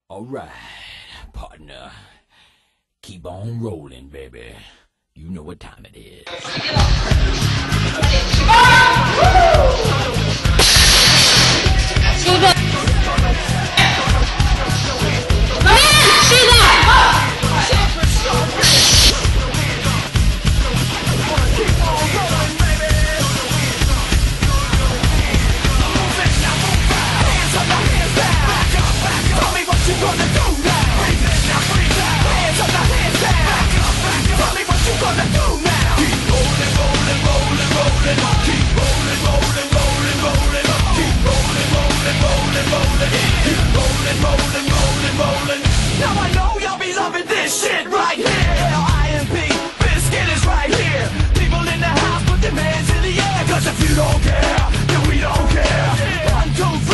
All right, partner. Keep on rolling, baby. You know what time it is. Now I know y'all be loving this shit right here. IMP, Biscuit is right here. People in the house, put their hands in the air. Cause if you don't care, then we don't care. 1, 2, 3.